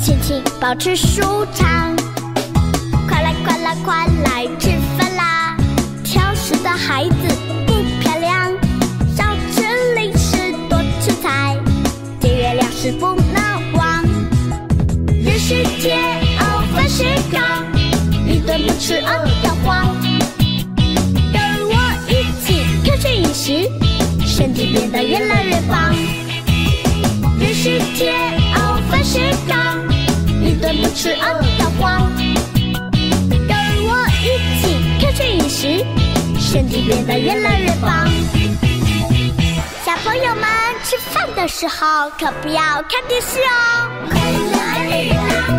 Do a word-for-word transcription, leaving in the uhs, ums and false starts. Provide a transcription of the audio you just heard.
心情保持舒畅。快来快来快来吃饭啦！挑食的孩子不漂亮，少吃零食多吃菜，节约粮食不能忘。人世间哦，凡事高，一顿不吃饿得慌。跟我一起科学饮食，身体变得越来越棒。人世间哦，凡事高，一顿不吃饿得慌。跟我一起科学饮食，身体变得越来越棒。小朋友们吃饭的时候可不要看电视哦。快乐日常